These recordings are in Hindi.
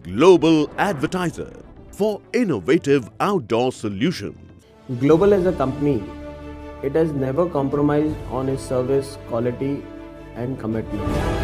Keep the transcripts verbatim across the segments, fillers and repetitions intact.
global advertiser for innovative outdoor solutions. Global as a company, it has never compromised on its service quality and commitment.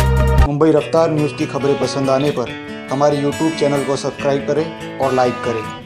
Mumbai रफ्तार न्यूज़ की खबरें पसंद आने पर हमारे यूट्यूब चैनल को सब्सक्राइब करें और लाइक करें।